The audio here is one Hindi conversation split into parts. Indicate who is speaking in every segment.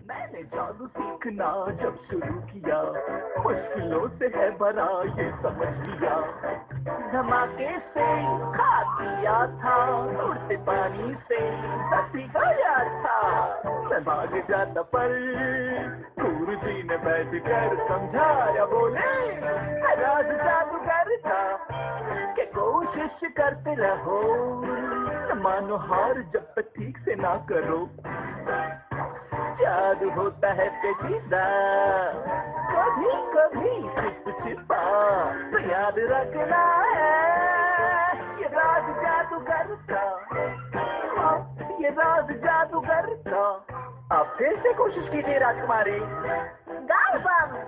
Speaker 1: मैंने जादू सीखना जब शुरू किया, मुश्किलों से है भरा ये समझ लिया। धमाके से खा दिया था, उड़ते पानी से सती गया था। मैं भाग जाता पर गुरुजी ने बैठ कर समझाया, बोले राज जादूगर था कि कोशिश करते रहो, न मानो हार जब तक ठीक से ना करो। जादू होता है पेचीदा, कभी कभी छिप छिपा, तो याद रखना है ये राज जादूगर था, ये राज जादूगर था। आप फिर से कोशिश कीजिए राजकुमारी।
Speaker 2: गायबम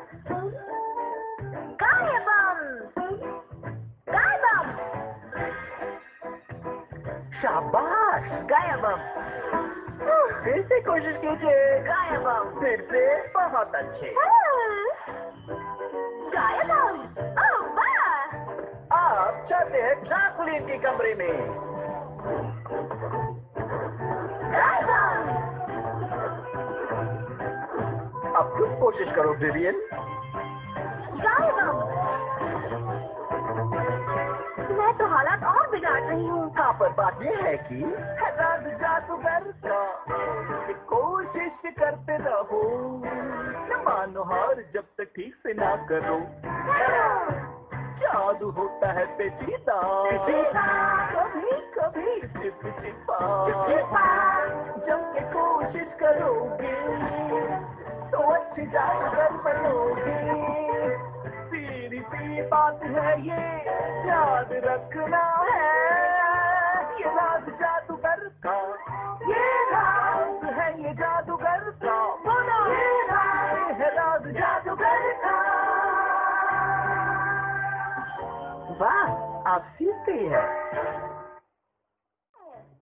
Speaker 2: गायबम गायबम।
Speaker 1: शाबाश गायबम। फिर से कोशिश कीजिए गायबम। फिर से बहुत अच्छे।
Speaker 2: गायबम। ओह वाह।
Speaker 1: आप चलते हैं जैकलीन के कमरे में।
Speaker 2: गायबम।
Speaker 1: अब तुम कोशिश करो विवियन।
Speaker 2: गायबम। मैं तो हालात और बिगाड़ रही हूँ।
Speaker 1: हाँ, पर बात यह है कि राज जादूगर का कोशिश करते रहो, न मानो हार जब तक ठीक से ना करो। जादू होता है पेचीदा, कभी कभी छिप छिपा, जब के कोशिश करोगे तो अच्छी जादूगर बनोगे। सीधी सी बात है ये, याद रखना है ये राज जादूगर का, ये राज है ये जादूगर का, ये राज है राज जादूगर का। वाह, आप सीखते हैं।